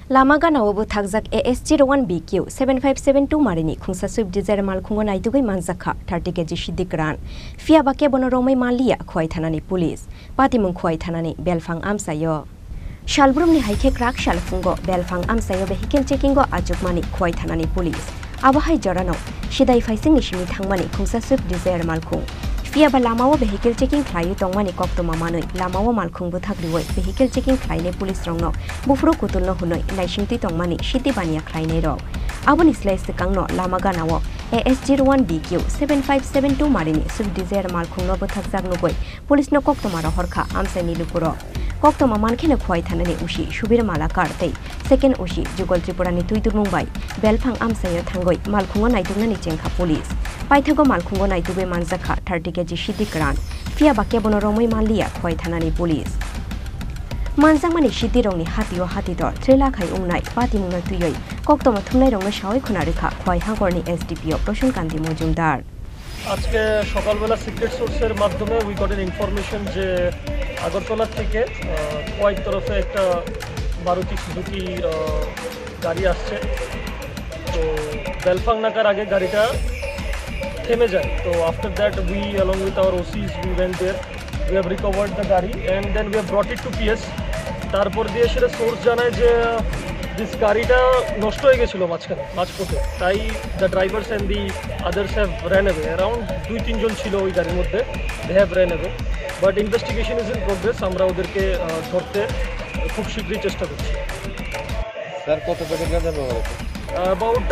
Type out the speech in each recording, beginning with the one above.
Lama Ganao Bathakjak AS01BQ-7572 Marini Khungsa Dzire Malkhungo Naitugwi Manjakha 30kg Siddi Kwran Phiyaba kebono Romwi Manliya Khowai Thanani Police Patimung Khowai Thanani Belphang Amchaio Shalbrumni haike krak Malkhungo Belphang Amchaio vehicle checkingo ajukmani Khowai Thanani Police Abahai jorano Sidai faising ishimi thangmani Khungsa Dzire Malkhung Phiyaba lamao vehicle checking khlai tongmani kokto mamanoi lamao Malkhung Bathakjak vehicle checking khlaine police rongno bufro kutulno hunoi naisingti tongmani Siddi bania khlaine ro aboni slice kangno Lama Ganao AS01BQ-7572 Marini Khungsa Malkhungno Bathakjak nugoi police no kokto maro horkha Amchaio nilupuro kokto maman khene Khowai Thanani usi subir mala karte second usi jugol TRIPURA ni tuitur mumbai Belphang Amchaio thangoi Malkhungo naitugna ni chengkha police paithago Malkhungo Naitugwi Manjakha 30kg Siddi Kwran Phiyaba kebono Romwi Manliya Khowai Thanani police Manjakmani Siddi rongni hatio hatidor 3 lakh hai ungnai Patimung na tuyoi kokto ma thumnai rongno shawai khuna rekha Khowai hangorni SDPO Proshon Kanti Mojumdar আজকে সকালবেলা secret সোর্সের মাধ্যমে we got N information যে আগরতলা থেকে খোয়াই তরফে একটা Maruti Suzuki গাড়ি আসছে তো বেলফাং নাকার আগে গাড়িটা থেমে যায় তো after that we along with our OCs we went there we have recovered the গাড়ি and then we have brought it to PS তারপর দিয়ে সেটা সোর্স জানায় যে দিস গাড়িটা নষ্ট হয়ে গেছিল মাঝপথে তাই the drivers and the others have ran away around 2-3 জন ছিল ওই গাড়ির মধ্যে they have ran away but investigation is in progress আমরা ওদেরকে ধরতে খুব শীঘ্রই চেষ্টা করছি স্যার কত প্যাকেট গাঁজা পাওয়া গেছে অ্যাবাউট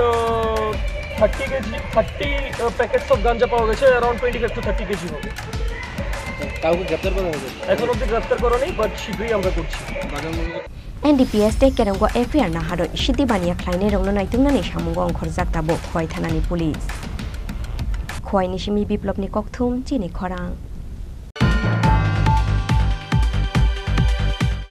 30 প্যাকেটস অফ গাঁজা পাওয়া গেছে অ্যারাউন্ড 25 to 30 কেজি হবে কাউকে গ্রেফতার করা হয়েছে এখন অবধি গ্রেফতার করা নেই বাট শীঘ্রই আমরা করছি NDPS te kerango FIR na haro Siddi bania khlaine rongno naitungna ni samungo ongkhorjak tabo Khowai Thanani police Khowai ni simi biplopni kokthum chini khorang